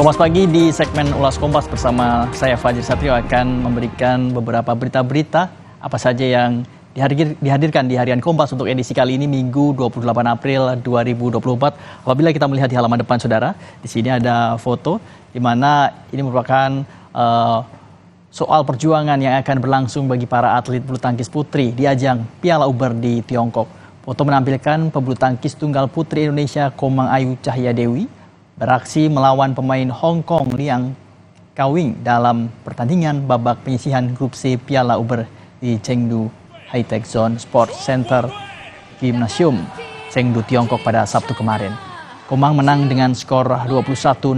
Kompas Pagi di segmen Ulas Kompas bersama saya Fajri Satrio akan memberikan beberapa berita-berita apa saja yang dihadirkan di Harian Kompas untuk edisi kali ini Minggu 28 April 2024. Apabila kita melihat di halaman depan saudara, di sini ada foto di mana ini merupakan soal perjuangan yang akan berlangsung bagi para atlet bulu tangkis putri di ajang Piala Uber di Tiongkok. Foto menampilkan pebulu tangkis tunggal putri Indonesia Komang Ayu Cahyadewi beraksi melawan pemain Hong Kong Liang Kawing dalam pertandingan babak penyisihan grup C Piala Uber di Chengdu High-Tech Zone Sports Center Gymnasium Chengdu, Tiongkok pada Sabtu kemarin. Komang menang dengan skor 21-16,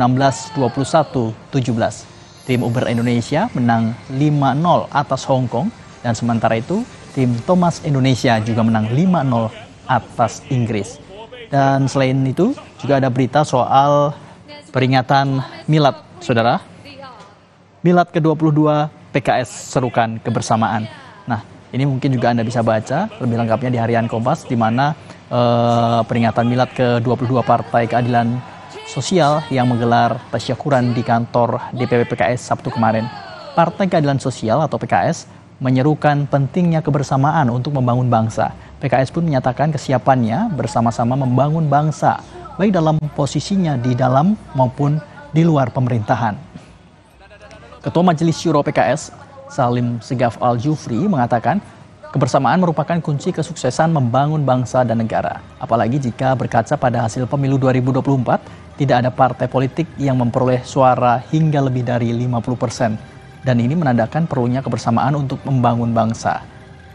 21-17. Tim Uber Indonesia menang 5-0 atas Hong Kong dan sementara itu tim Thomas Indonesia juga menang 5-0 atas Inggris. Dan selain itu juga ada berita soal peringatan Milad, saudara. Milad ke-22 PKS serukan kebersamaan. Nah, ini mungkin juga Anda bisa baca lebih lengkapnya di Harian Kompas, di mana peringatan Milad ke-22 Partai Keadilan Sosial yang menggelar tasyakuran di kantor DPP PKS Sabtu kemarin. Partai Keadilan Sosial atau PKS menyerukan pentingnya kebersamaan untuk membangun bangsa. PKS pun menyatakan kesiapannya bersama-sama membangun bangsa, baik dalam posisinya di dalam maupun di luar pemerintahan. Ketua Majelis Syuro PKS, Salim Segaf Al-Jufri, mengatakan kebersamaan merupakan kunci kesuksesan membangun bangsa dan negara. Apalagi jika berkaca pada hasil pemilu 2024, tidak ada partai politik yang memperoleh suara hingga lebih dari 50%. Dan ini menandakan perlunya kebersamaan untuk membangun bangsa.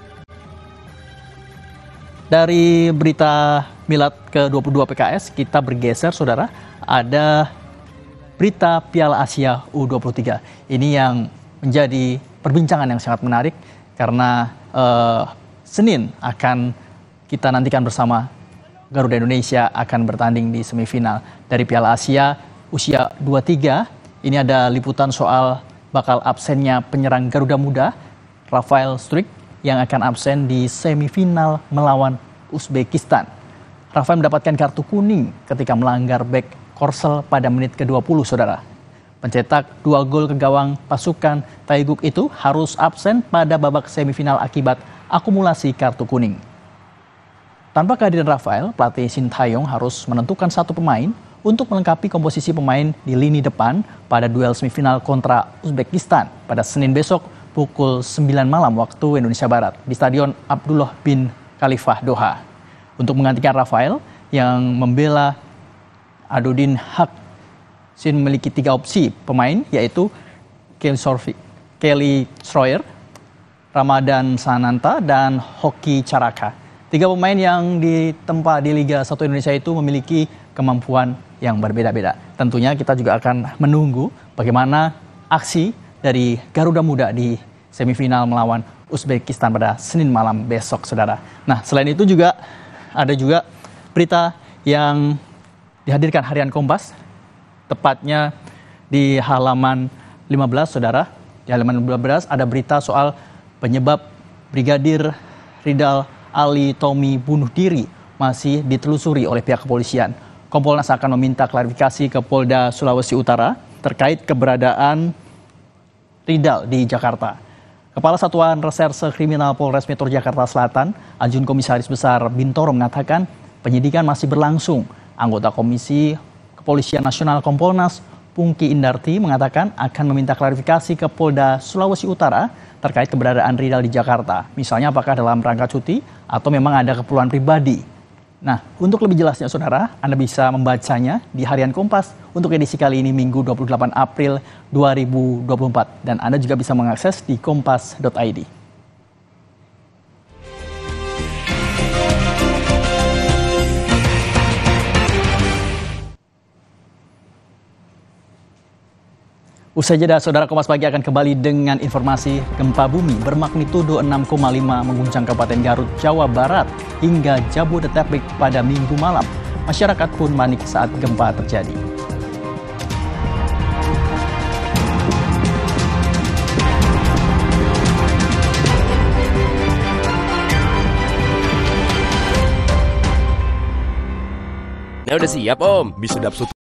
Dari berita Milad ke-22 PKS, kita bergeser, saudara. Ada berita Piala Asia U23. Ini yang menjadi perbincangan yang sangat menarik karena Senin akan kita nantikan bersama. Garuda Indonesia akan bertanding di semifinal dari Piala Asia usia 23. Ini ada liputan soal bakal absennya penyerang Garuda Muda, Rafael Struik, yang akan absen di semifinal melawan Uzbekistan. Rafael mendapatkan kartu kuning ketika melanggar bek Korsel pada menit ke-20, saudara. Pencetak 2 gol ke gawang pasukan Taeguk itu harus absen pada babak semifinal akibat akumulasi kartu kuning. Tanpa kehadiran Rafael, pelatih Shin Tae-yong harus menentukan satu pemain untuk melengkapi komposisi pemain di lini depan pada duel semifinal kontra Uzbekistan pada Senin besok pukul 9 malam waktu Indonesia Barat di Stadion Abdullah bin Khalifah Doha. Untuk menggantikan Rafael yang membela Adodin Haq, Shin memiliki 3 opsi pemain, yaitu Kelly Schroyer, Ramadan Sananta, dan Hoki Caraka. 3 pemain yang ditempa di Liga 1 Indonesia itu memiliki kemampuan yang berbeda-beda. Tentunya kita juga akan menunggu bagaimana aksi dari Garuda Muda di semifinal melawan Uzbekistan pada Senin malam besok, saudara. Nah, selain itu juga ada juga berita yang dihadirkan Harian Kompas, tepatnya di halaman 15, saudara. Di halaman 15 ada berita soal penyebab Brigadir Ridal Ali Tommy bunuh diri masih ditelusuri oleh pihak kepolisian. Kompolnas akan meminta klarifikasi ke Polda Sulawesi Utara terkait keberadaan Ridal di Jakarta. Kepala Satuan Reserse Kriminal Polres Metro Jakarta Selatan, Ajun Komisaris Besar Bintoro, mengatakan penyidikan masih berlangsung. Anggota Komisi Kepolisian Nasional Kompolnas, Pungki Indarti, mengatakan akan meminta klarifikasi ke Polda Sulawesi Utara terkait keberadaan Ridal di Jakarta. Misalnya apakah dalam rangka cuti atau memang ada keperluan pribadi. Nah, untuk lebih jelasnya, saudara, Anda bisa membacanya di Harian Kompas untuk edisi kali ini Minggu 28 April 2024. Dan Anda juga bisa mengakses di kompas.id. Usai jeda, saudara, Kompas Pagi akan kembali dengan informasi gempa bumi bermagnitudo 6,5 mengguncang Kabupaten Garut, Jawa Barat hingga Jabodetabek pada Minggu malam. Masyarakat pun panik saat gempa terjadi. Ya udah siap, Om. Bisa dapet